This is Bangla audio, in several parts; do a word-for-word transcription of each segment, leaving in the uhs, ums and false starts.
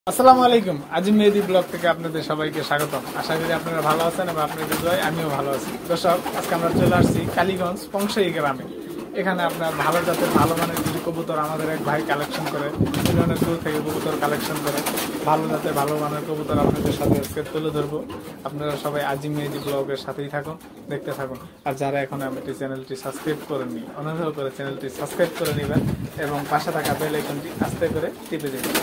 আসসালামু আলাইকুম। আজিম মেহেদি ব্লগ থেকে আপনাদের সবাইকে স্বাগতম। আশা করি আপনারা ভালো আছেন এবং আপনাদের দোয়ায় আমিও ভালো আছি। দর্শক, আজকে আমরা চলে আসছি কালীগঞ্জ পংশাই গ্রামে। এখানে আপনার ভালো জাতের ভালো মানের কিছু কবুতর আমাদের এক ভাই কালেকশন করে, অনেক দূর থেকে কবুতর কালেকশন করে ভালো জাতের ভালো মানের কবুতর আপনাদের সাথে আজকে তুলে ধরবো। আপনারা সবাই আজিম মেহেদি ব্লগের সাথেই থাকুন, দেখতে থাকুন। আর যারা এখন আমাদের চ্যানেলটি সাবস্ক্রাইব করেননি, অনুগ্রহ করে চ্যানেলটি সাবস্ক্রাইব করে নেবেন এবং পাশে থাকা বেল আইকনটি আস্তে করে টিপে দেবেন।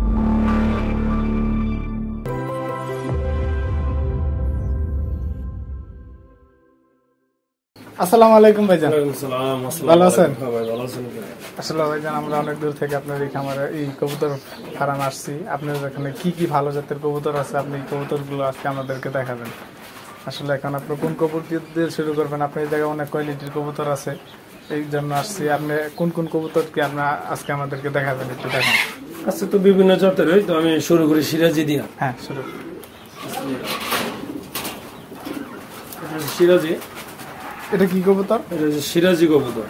আসসালামু আলাইকুম ভাইজান। ভালো আছেন? আসলে ভাইজান, আমরা অনেক দূর থেকে আপনার এই খামারে এই কবুতর ফার্ম আসছি। আপনার এখানে কি কি ভালো জাতের কবুতর আছে, আপনি এই কবুতরগুলো আজকে আমাদেরকে দেখাবেন। আসলে এখন আপনি কোন কবুতর দিয়ে শুরু করবেন? আপনার এই জায়গায় অনেক কোয়ালিটির কবুতর আছে, এই জন্য আসছি। আপনি কোন কোন কবুতর কি আপনার আজকে আমাদেরকে দেখাবেন, একটু দেখান। আচ্ছা, তো বিভিন্ন জাতের, তো আমি শুরু করি সিরাজি দিয়া। হ্যাঁ, শুরু। সিরাজি, এটা কি কবুতর? এটা হচ্ছে সিরাজি কবুতর।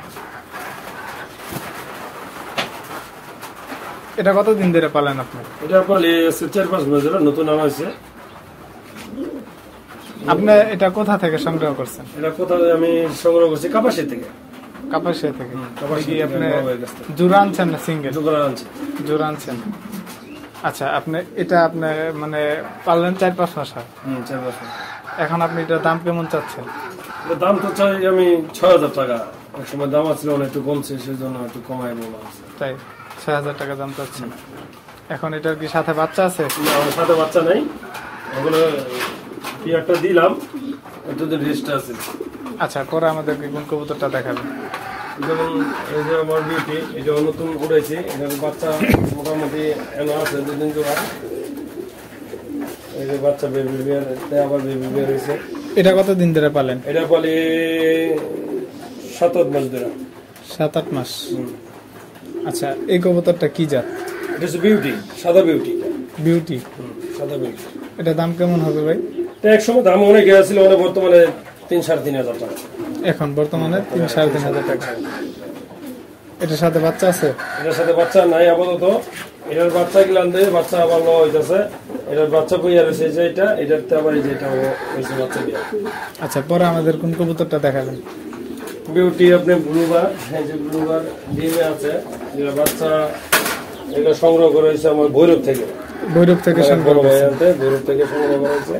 এটা কতদিন ধরে পালেন আপনি? এটা পালে চার পাঁচ মাস ধরে, নতুন আনা হয়েছে। আপনি এটা কোথা থেকে সংগ্রহ করছেন? এটা কোথায় আমি সংগ্রহ করছি? কাপাসিয়া থেকে। কাপাসিয়া থেকে? কাপাসিয়া আপনি জোড়া আনছেন না সিঙ্গেল? জোড়া আনছি। জোড়া আনছেন। আচ্ছা, আপনি এটা আপনি মানে পাললেন চার পাঁচ মাস? হম, চার পাঁচ মাস। এখন আপনি এটার দাম কেমন চাচ্ছেন? দাম তো চাই আমি ছয় হাজার টাকা। এক সময় দাম আসলে অনেক একটু কমছে, সেই জন্য একটু কমাই বলা আছে। তাই ছয় হাজার টাকা দাম চাচ্ছেন। এখন এটার কি সাথে বাচ্চা আছে? আমার সাথে বাচ্চা নাই, ওগুলো একটা দিলাম, একটু রেস্ট আছে। আচ্ছা, পরে আমাদেরকে কোন কবুতরটা দেখাবেন? যেমন এই যে আমার বিউটি, এটা নতুন উড়েছে, এটার বাচ্চা মোটামুটি এলো আছে দুদিন জোড়া। এই যে বাচ্চা বেবি বিয়ার, আবার বেবি বিয়ার হয়েছে। এটা কতদিন ধরে পালেন? এটা পালি সাত আট মাস ধরে। সাত আট মাস। আচ্ছা, এই কবুতরটা কি জাত? এটা হচ্ছে বিউটি, সাদা বিউটি। বিউটি, সাদা বিউটি। এটা দাম কেমন হবে ভাই? এক সময় দাম অনেক ছিল, মানে বর্তমানে তিন সাড়ে তিন হাজার টাকা। এখন বর্তমানে তিন সাড়ে তিন হাজার টাকা। এটার সাথে বাচ্চা আছে? এটার সাথে বাচ্চা নাই আপাতত। এটার বাচ্চা গিলান দিয়ে বাচ্চা আবার লো হইতেছে। এটার বাচ্চা বইয়া রয়েছে যে এটা, এটাতে আবার এই যেটা হয়েছে বাচ্চা দিয়ে। আচ্ছা, পরে আমাদের কোন কবুতরটা দেখাবেন? বিউটি আপনি ব্লুবার, এই যে ব্লুবার ডিমে আছে, যেটা বাচ্চা এটা সংগ্রহ করা হয়েছে আমার ভৈরব থেকে। ভৈরব থেকে সংগ্রহ করা হয়েছে? ভৈরব থেকে সংগ্রহ করা হয়েছে।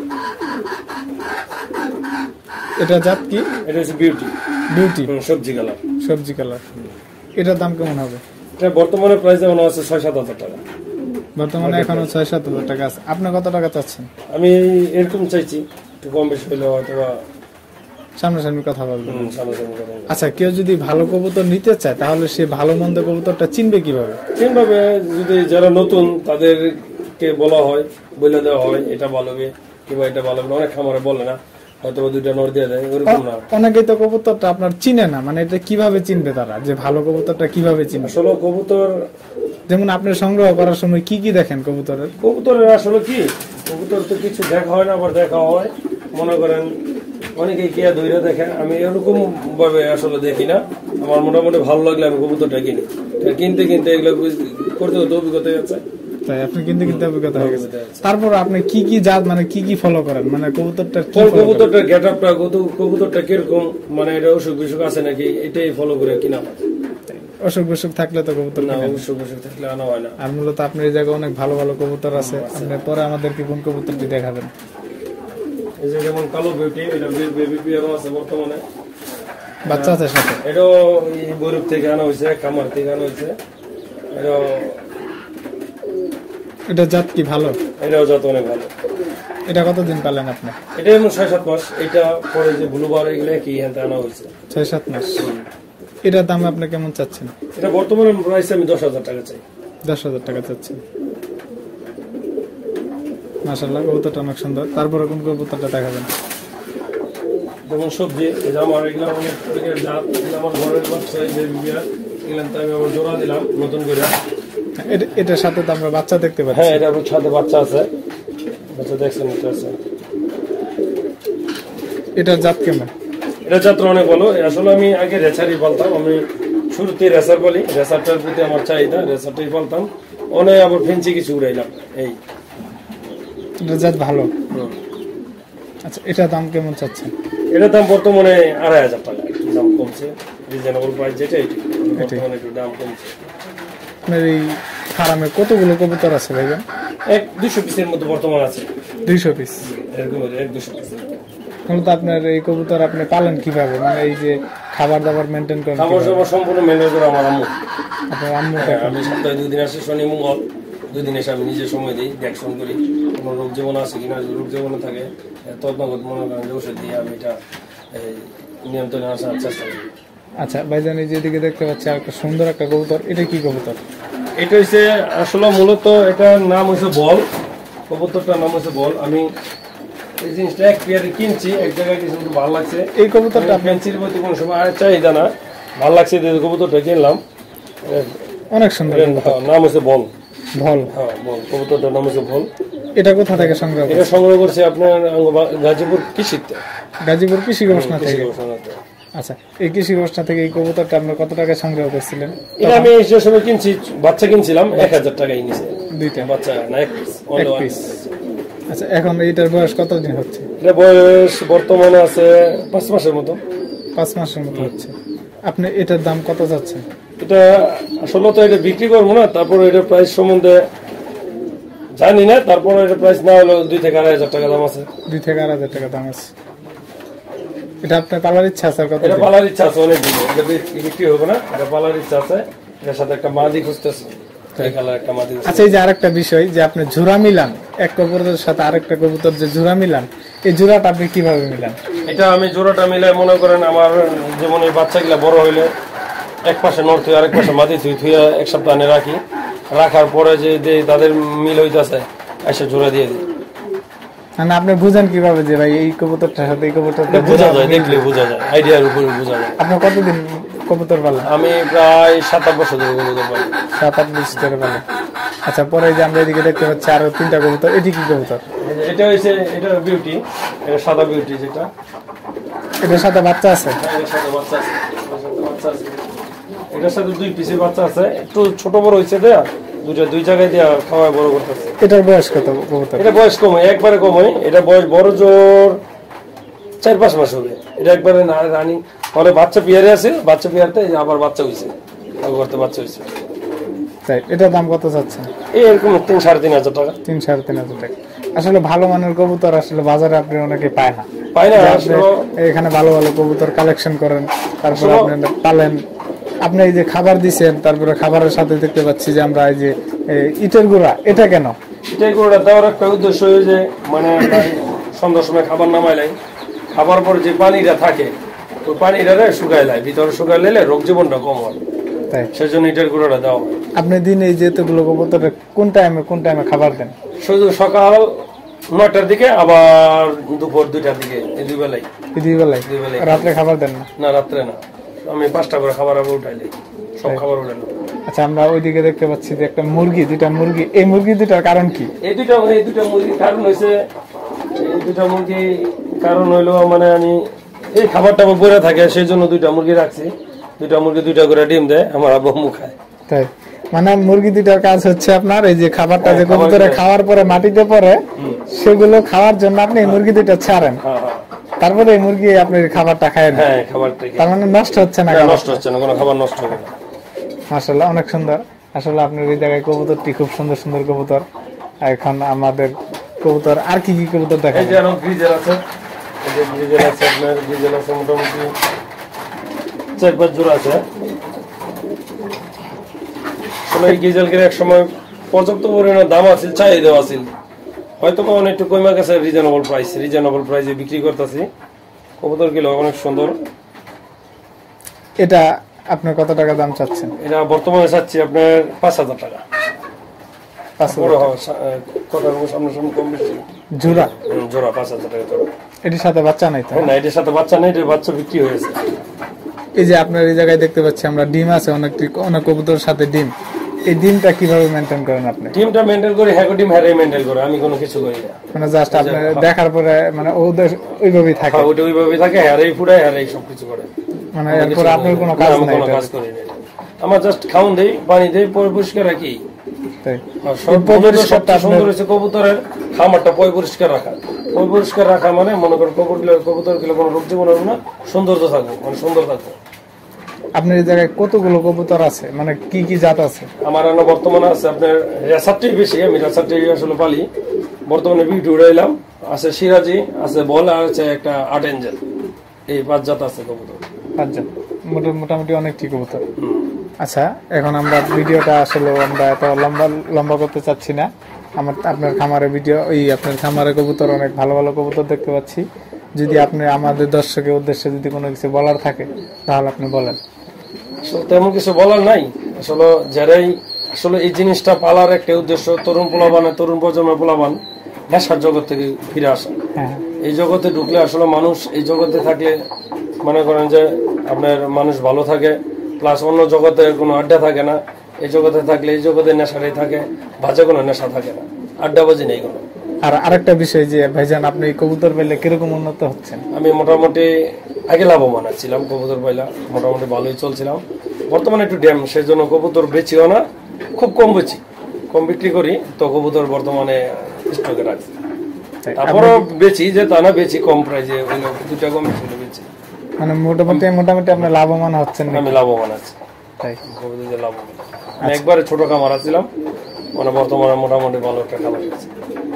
এটা জাত কি? এটা হচ্ছে বিউটি। বিউটি, সবজি কালার। সবজি কালার। এটার দাম কেমন হবে? এটা বর্তমানে প্রাইস যেমন আছে ছয় সাত হাজার টাকা। বর্তমানে এখনো ছয় সাত হাজার টাকা আছে। আপনি কত টাকা চাচ্ছেন? আমি এরকম চাইছি, একটু কম বেশি হলে হয়তো সামনাসামনি কথা বলবেন। সামনাসামনি কথা বলবো। আচ্ছা, কেউ যদি ভালো কবুতর নিতে চায় তাহলে সে ভালো মন্দ কবুতরটা চিনবে কিভাবে? কিভাবে? যদি যারা নতুন তাদেরকে বলা হয়, বলে দেওয়া হয় এটা ভালো হবে কিংবা এটা ভালো হবে। অনেক খামারে বলে না, হয়তো দুইটা নর দিয়ে দেয়, ওরকম না। অনেকেই তো কবুতরটা আপনার চিনে না, মানে এটা কিভাবে চিনবে তারা যে ভালো কবুতরটা কিভাবে চিনবে? আসলে কবুতর যেমন আপনি সংগ্রহ করার সময় কি কি দেখেন কবুতরের? কবুতরের আসলে কি, কবুতর তো কিছু দেখা হয় না, আবার দেখা হয়। মনে করেন অনেকে কিয়া ধৈর্য দেখেন, আমি এরকম ভাবে আসলে দেখি না। আমার মোটামুটি ভালো লাগলে আমি কবুতরটা কিনি। কিনতে কিনতে এগুলো করতে করতে অভিজ্ঞতা আছে। তাই আপনি কিনতে কিনতে অভিজ্ঞতা হয়ে গেছে। তারপর আপনি কি কি জাত মানে কি কি ফলো করেন, মানে কবুতরটা কবুতরটার গেট আপটা, কবুতরটা কিরকম, মানে এটা অসুখ বিসুখ আছে নাকি, এটাই ফলো করে কিনা হয়। অসুখ বিসুখ থাকলে তো কবুতর না, অসুখ বিসুখ থাকলে আনা হয় না। আর মূলত আপনার এই জায়গায় অনেক ভালো ভালো কবুতর আছে। আপনি পরে আমাদেরকে কোন কবুতরটি দেখাবেন? এই যে যেমন কালো বিউটি, এটা বেবি পিয়ারও আছে বর্তমানে, বাচ্চা আছে সাথে। এটাও গরিব থেকে আনা হয়েছে, খামার থেকে আনা হয়েছে। এটা এটা জাত কি ভালো? এটাও জাত অনেক ভালো। এটা কতদিন পালেন আপনি? এটা এমন ছয় সাত মাস। এটা পরে যে ব্লুবার এগুলো কি এখানে আনা হয়েছে ছয় সাত মাস। এটার দাম আপনি কেমন চাচ্ছেন? এটা বর্তমানে প্রাইস আমি দশ হাজার টাকা চাই। দশ হাজার টাকা চাচ্ছেন। মাশাআল্লাহ, কবুতরটা অনেক সুন্দর। তারপরে কোন কবুতরটা দেখাবেন? যেমন সবজি, এটা আমার এগুলো অনেক জাত, আমার ঘরের বাচ্চা, এই যে বিয়ার এগুলো আমি আমার জোড়া দিলাম নতুন করে। এটার সাথে তো আমরা বাচ্চা দেখতে পাচ্ছি। হ্যাঁ, এটার সাথে বাচ্চা আছে, বাচ্চা দেখছেন এটা আছে। এটার জাত কেমন? এটা জাত অনেক ভালো। আসলে আমি আগে রেসারই পালতাম, আমি শুরুতে রেসার বলি, রেসারটার প্রতি আমার চাহিদা, রেসারটাই পালতাম। অনেক আবার ফেন্সি কিছু উড়াইলাম এই এটা জাত ভালো। আচ্ছা, এটা দাম কেমন চাচ্ছেন? এটার দাম বর্তমানে আড়াই হাজার টাকা, দাম কমছে, রিজনেবল প্রাইস যেটা এটি বর্তমানে একটু দাম কমছে। আপনার এই ফার্মে কতগুলো কবুতর আছে ভাইজান? এক দুশো পিসের মতো বর্তমান আছে। দুইশো পিস এরকম এক দুশো পিস। মূলত আপনার এই কবুতর আপনি পালেন কিভাবে, মানে এই যে খাবার দাবার মেনটেন করেন? খাবার দাবার সম্পূর্ণ মেনটেন করে আমার আম্মু। আপনার আম্মু? আমি সপ্তাহে দুই দিন আসি, শনি মঙ্গল দুই দিন এসে আমি নিজে সময় দিই, দেখশন করি কোনো রোগ জীবন আছে কিনা। যদি রোগ জীবন থাকে তৎনগত মনে করেন যে ওষুধ দিয়ে আমি এটা নিয়ন্ত্রণে আসার চেষ্টা করি। আচ্ছা ভাইজান, এই যেদিকে দেখতে পাচ্ছি আর একটা সুন্দর একটা কবুতর, এটা কি কবুতর? এটা হচ্ছে আসলে মূলত এটার নাম হচ্ছে বল, কবুতরটার নাম হচ্ছে বল। আমি এই জিনিসটা এক পেয়ারে কিনছি, এক জায়গায় কিছু ভালো লাগছে। এই কবুতরটা ফ্যান্সির প্রতি কোনো সময় আর চাহিদা না, ভালো লাগছে কবুতরটা কিনলাম। অনেক সুন্দর, নাম হচ্ছে বল। ভল? হ্যাঁ বল, কবুতরটার নাম হচ্ছে বল। এটা কোথা থেকে সংগ্রহ? এটা সংগ্রহ করছে আপনার গাজীপুর কৃষিতে। গাজীপুর কৃষি গবেষণা থেকে? আচ্ছা, এই কৃষি গবেষণা থেকে এই কবুতরটা আপনার কত টাকা সংগ্রহ করছিলেন? এটা আমি যে সময় কিনছি, বাচ্চা কিনছিলাম এক হাজার টাকায় নিছে। দুইটা বাচ্চা না, এক পিস, এক পিস। আচ্ছা, এখন এটার বয়স কতদিন হচ্ছে? এটা বয়স বর্তমানে আছে পাঁচ মাসের মতো। পাঁচ মাসের মতো হচ্ছে। আপনি এটার দাম কত যাচ্ছেন? এটা আসলে তো এটা বিক্রি করবো না, তারপর এটার প্রাইস সম্বন্ধে জানি না, তারপর এটা প্রাইস না হলো দুই থেকে আড়াই হাজার টাকা দাম আছে। দুই থেকে আড়াই হাজার টাকা দাম আছে। এটা আপনার পালার ইচ্ছা আছে? কত? এটা পালার ইচ্ছা আছে অনেক দিন, এটা বিক্রি হবে না, এটা পালার ইচ্ছা আছে। এটার সাথে একটা মাদি খুঁজতেছে, একটা মাদি। আচ্ছা, এই যে আরেকটা বিষয় যে আপনি জোড়া মিলান, এক কবুতরের সাথে আরেকটা কবুতর যে জোড়া মিলান, এই জোড়াটা আপনি কিভাবে মিলান? এটা আমি জোড়াটা মিলাই মনে করেন আমার যেমন এই বাচ্চাগুলা বড় হইলে এক পাশে নর থুই আরেক পাশে মাদি থুই থুই এক সপ্তাহ আনে রাখি, রাখার পরে যে তাদের মিল হইতেছে এসে জোড়া দিয়ে দিই। মানে আপনি বুঝেন কিভাবে যে ভাই এই কবুতরটার সাথে এই কবুতরটা? বোঝা যায়, দেখলে বোঝা যায়, আইডিয়ার উপরে বোঝা যায়। আপনার কতদিন কবুতর পালেন? আমি প্রায় সাত আট বছর ধরে কবুতর পালি। সাত আট বছর ধরে পালেন। আচ্ছা, পরে যে আমরা এদিকে দেখতে পাচ্ছি আরো তিনটা কবুতর, এটি কি কবুতর? এটা হচ্ছে এটা বিউটি, এটা সাদা বিউটি যেটা। এটার সাথে বাচ্চা আছে? এটার সাথে বাচ্চা আছে, বাচ্চা আছে। এটার সাথে দুই পিসের বাচ্চা আছে, একটু ছোট বড় হয়েছে দেয়া, দুইটা দুই জায়গায় দেওয়া খাওয়া বড় করতেছে। এটার বয়স কত কবুতর? এটা বয়স কম, একবারে কম হয়। এটা বয়স বড় জোর চার পাঁচ মাস হবে। এটা একবারে না রানিং ফলে বাচ্চা পিয়ারে আছে, বাচ্চা পিয়ারতে আবার বাচ্চা হয়েছে, করতে বাচ্চা হয়েছে। তাই এটার দাম কত চাচ্ছেন? এরকম তিন সাড়ে তিন হাজার টাকা। তিন সাড়ে তিন হাজার টাকা। আসলে ভালো মানের কবুতর আসলে বাজারে আপনি অনেকে পায় না, পায় না। এখানে ভালো ভালো কবুতর কালেকশন করেন, তারপরে আপনি পালেন। আপনি এই যে খাবার দিচ্ছেন, তারপরে খাবারের সাথে দেখতে পাচ্ছি যে আমরা এই যে ইটের গুঁড়া, এটা কেন? ইটের গুঁড়া দেওয়ার একটা উদ্দেশ্য হয়ে যে মানে সন্ধ্যার সময় খাবার নামাইলাই, খাবার পরে যে পানিটা থাকে ওই পানিটা শুকাই লাই, ভিতরে শুকাই লাইলে রোগ জীবনটা কম হয়, তাই সেজন্য ইটের গুঁড়াটা দেওয়া হয়। আপনি দিনে এই যে এতগুলো কবুতরের কোন টাইমে কোন টাইমে খাবার দেন? শুধু সকাল নয়টার দিকে, আবার দুপুর দুইটার দিকে, এই দুই বেলায়। দুই বেলায়? দুই বেলায়। রাত্রে খাবার দেন না? না, রাত্রে না, আমি পাঁচটা করে খাবার আবার উঠাইলে সব খাবার উঠাই। আচ্ছা, আমরা ওইদিকে দেখতে পাচ্ছি যে একটা মুরগি, দুইটা মুরগি। এই মুরগি দুটার কারণ কি? এই দুইটা এই দুইটা মুরগির কারণ হয়েছে, এই দুইটা মুরগি কারণ হইলো মানে আমি এই খাবারটা আমার বইরা থাকে সেই জন্য দুইটা মুরগি রাখছি। দুইটা মুরগি দুইটা করে ডিম দেয়, আমার আব্বু খায়। তাই মানে মুরগি দুইটার কাজ হচ্ছে আপনার এই যে খাবারটা যে কবুতরে খাওয়ার পরে মাটিতে পড়ে, সেগুলো খাওয়ার জন্য আপনি এই মুরগি দুইটা ছাড়েন, তারপরে এই মুরগি আপনি খাবারটা খায়। হ্যাঁ, খাবারটা তার মানে নষ্ট হচ্ছে না? নষ্ট হচ্ছে না, কোনো খাবার নষ্ট হবে না। মাশাআল্লাহ, অনেক সুন্দর। আসলে আপনার এই জায়গায় কবুতরটি খুব সুন্দর সুন্দর কবুতর। এখন আমাদের কবুতর আর কি কি কবুতর দেখা? এই যে আরো গ্রিজেল আছে, এই যে গ্রিজেল আছে, আপনার গ্রিজেল আছে মোটামুটি চার পাঁচ জোড়া আছে। আসলে এই গ্রিজেলকে এক সময় পর্যাপ্ত পরিমাণে দাম আছে, চাহিদা আছে, হয়তো বা অনেক একটু কমে গেছে। রিজনেবল প্রাইস, রিজনেবল প্রাইসে বিক্রি করতেছি কবুতর গুলো, অনেক সুন্দর। এটা আপনার কত টাকা দাম চাচ্ছেন? এটা বর্তমানে চাচ্ছি আপনার পাঁচ হাজার টাকা। জোড়া? জোড়া পাঁচ হাজার টাকা জোড়া। এটির সাথে বাচ্চা নাই তো? না, এটির সাথে বাচ্চা নেই, এটির বাচ্চা বিক্রি হয়েছে। এই যে আপনার এই জায়গায় দেখতে পাচ্ছি আমরা ডিম আছে অনেকটি, অনেক কবুতরের সাথে ডিম। এই ডিমটা কিভাবে মেনটেন করেন আপনি? ডিমটা মেনটেন করি, হ্যাঁ ডিম হ্যাঁ মেনটেন করে, আমি কোনো কিছু করি না। মানে জাস্ট আপনি দেখার পরে মানে ওদের ওইভাবেই থাকে? ওইটা ওইভাবেই থাকে, হ্যাঁ এই ফুটায় হ্যাঁ এই সবকিছু করে। মানে এরপর আপনার কোনো কাজ নাই? কোনো কাজ করি না, আমার জাস্ট খাওন দেই, পানি দেই, পরে পরিষ্কার রাখি, তাই আর সব পরিষ্কারটা সুন্দর হয়েছে কবুতরের খামারটা পয় পরিষ্কার রাখা। পয় পরিষ্কার রাখা মানে মনে করেন কবুতর কবুতর গুলো কোনো রোগ জীবন হবে না, সৌন্দর্য থাকবে, মানে সুন্দর থাকবে। আপনার এই জায়গায় কতগুলো কবুতর আছে, মানে কি কি জাত আছে? আমার এখানে বর্তমানে আছে আপনার রেসারটি বেশি, আমি রেসারটি আসলে পালি। বর্তমানে বিউটি উড়াইলাম, আছে সিরাজি, আছে বল, আর আছে একটা আট এঞ্জেল। এই পাঁচ জাত আছে কবুতর। পাঁচ জাত, মোটামুটি অনেক ঠিক কবুতর। আচ্ছা, এখন আমরা ভিডিওটা আসলে আমরা এত লম্বা লম্বা করতে চাচ্ছি না। আমার আপনার খামারে ভিডিও ওই আপনার খামারে কবুতর অনেক ভালো ভালো কবুতর দেখতে পাচ্ছি। যদি আপনি আমাদের দর্শকের উদ্দেশ্যে যদি কোনো কিছু বলার থাকে তাহলে আপনি বলেন। তেমন কিছু বলার নাই আসলে। যারাই আসলে এই জিনিসটা পালার একটা উদ্দেশ্য, তরুণ পোলাবান, তরুণ প্রজন্মের পোলাবান নেশার জগৎ থেকে ফিরে আসা। এই জগতে ঢুকলে আসলে মানুষ এই জগতে থাকলে মনে করেন যে আপনার মানুষ ভালো থাকে, প্লাস অন্য জগতে কোনো আড্ডা থাকে না। এই জগতে থাকলে এই জগতে নেশাটাই থাকে, বাজে কোনো নেশা থাকে না, আড্ডাবাজি নেই কোনো। আর আরেকটা বিষয় যে ভাইজান, আপনি কবুতর পেলে কিরকম উন্নত হচ্ছেন? আমি মোটামুটি আগে লাভবান ছিলাম, কবুতর পাইলা মোটামুটি ভালোই চলছিলাম। বর্তমানে একটু ড্যাম, সেই জন্য কবুতর বেচিও না, খুব কম বেচি, কম বিক্রি করি। তো কবুতর বর্তমানে স্টকে রাখছি, তারপরও বেচি, যে তা না বেচি কম প্রাইজে, দুটা কম বেচি। মানে মোটামুটি মোটামুটি আপনি লাভবান হচ্ছেন? আমি লাভবান আছি, তাই কবুতর লাভবান। আমি একবারে ছোট খামার ছিলাম, মানে বর্তমানে মোটামুটি ভালো একটা খামার আছে।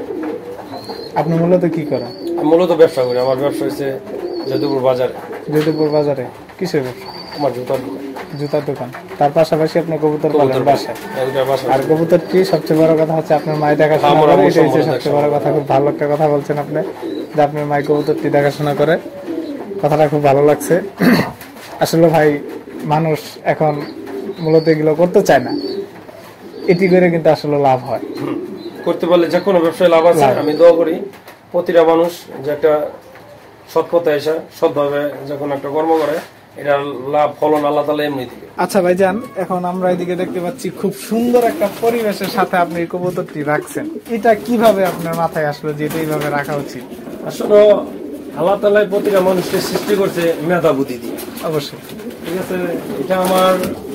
আপনি মূলত কি করেন? আমি মূলত ব্যবসা করি। আমার ব্যবসা হচ্ছে যদুপুর বাজারে। যদুপুর বাজারে কিসের ব্যবসা? আমার জুতার দোকান। জুতার দোকান, তার পাশাপাশি আপনি কবুতর পালেন বাসায়। আর কবুতরটি সবচেয়ে বড় কথা হচ্ছে আপনার মাই দেখাশোনা করে, এটাই হচ্ছে সবচেয়ে বড় কথা। খুব ভালো একটা কথা বলছেন আপনি, যে আপনার মাই কবুতরটি দেখাশোনা করে। কথাটা খুব ভালো লাগছে। আসলে ভাই, মানুষ এখন মূলত এগুলো করতে চায় না, এটি করে কিন্তু আসলে লাভ হয়। করতে পারলে যে কোনো ব্যবসায় লাভ আছে। আমি দোয়া করি প্রতিটা মানুষ যে একটা সৎ পথে এসে সৎভাবে যখন একটা কর্ম করে, এটা লাভ ফলন আল্লাহ তাআলা এমনি দিবে। আচ্ছা ভাইজান, এখন আমরা এদিকে দেখতে পাচ্ছি খুব সুন্দর একটা পরিবেশের সাথে আপনি এই কবুতরটি রাখছেন। এটা কিভাবে আপনার মাথায় আসলো যে এটা এইভাবে রাখা উচিত? আসলে আল্লাহ তাআলা প্রতিটা মানুষকে সৃষ্টি করছে মেধা বুদ্ধি দিয়ে। অবশ্যই, ঠিক আছে। এটা আমার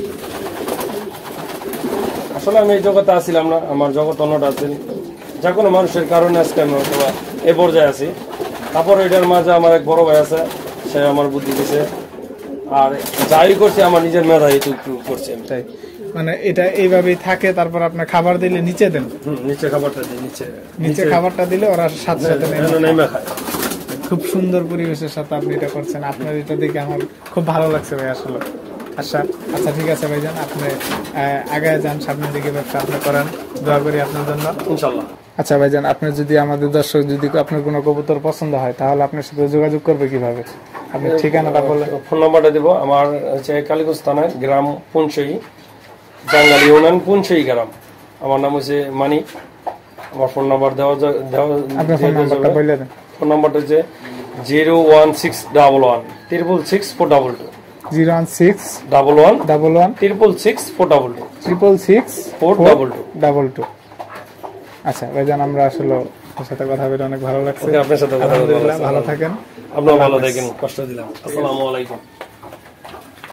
আসলে আমি এই জগতে আসছিলাম না, আমার জগৎ অন্যটা আছে। যে কোনো মানুষের কারণে আজকে আমি অথবা এ পর্যায়ে আছি। তারপর এটার মাঝে আমার এক বড় ভাই আছে, সে আমার বুদ্ধি দিছে। আর যাই করছে আমার নিজের মেধা একটু করছে। তাই মানে এটা এইভাবেই থাকে। তারপর আপনার খাবার দিলে নিচে দেন? নিচে খাবারটা দিই, নিচে নিচে খাবারটা দিলে ওরা সাথে সাথে নেমে খায়। খুব সুন্দর পরিবেশের সাথে আপনি এটা করছেন। আপনার এটা দেখে আমার খুব ভালো লাগছে ভাই আসলে। আচ্ছা আচ্ছা ঠিক আছে ভাইজান, আপনি আগে যান, সামনের দিকে ব্যবসা আপনি করেন, দোয়া করি আপনার জন্য ইনশাআল্লাহ। আচ্ছা ভাইজান, আপনার যদি আমাদের দর্শক যদি আপনার কোনো কবুতর পছন্দ হয় তাহলে আপনার সাথে যোগাযোগ করবে কিভাবে? আপনার ঠিকানাটা বলে। ফোন নাম্বারটা দেবো। আমার হচ্ছে কালীগঞ্জ থানায়, গ্রাম পুনশই, জাঙ্গালি ইউনিয়ন, পুনশই গ্রাম। আমার নাম হচ্ছে মানিক। আমার ফোন নাম্বার দেওয়া দেওয়া আপনার ফোন নাম্বারটা বলে দেন। ফোন নাম্বারটা হচ্ছে zero one six double one triple six four double two. Zero one six double one double one triple six four double two triple six four double two double two. আচ্ছা ভাইজান, আমরা আসলে আপনার সাথে কথা বলে অনেক ভালো লাগছে। আপনার সাথে কথা বলে ভালো থাকেন। আপনারা ভালো থাকেন, কষ্ট দিলাম। আসসালামু আলাইকুম।